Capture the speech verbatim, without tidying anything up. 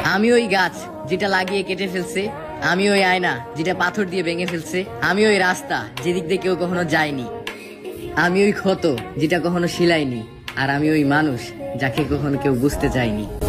আমি ওই গাছ যেটা লাগিয়ে কেটে ফেলছে, আমি ওই আয়না যেটা পাথর দিয়ে ভেঙে ফেলছে, আমি ওই রাস্তা যেদিক দিয়ে কেউ কখনো যায়নি, আমি ওই ক্ষত যেটা কখনো শিলাইনি, আর আমি ওই মানুষ যাকে কখনো কেউ বুঝতে চায়নি।